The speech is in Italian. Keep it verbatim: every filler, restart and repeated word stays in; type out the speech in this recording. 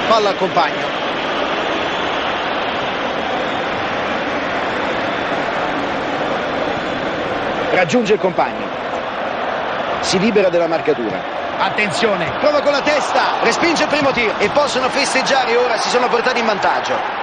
Palla al compagno. Raggiunge il compagno. Si libera della marcatura. Attenzione. Prova con la testa, respinge il primo tiro e possono festeggiare ora, si sono portati in vantaggio.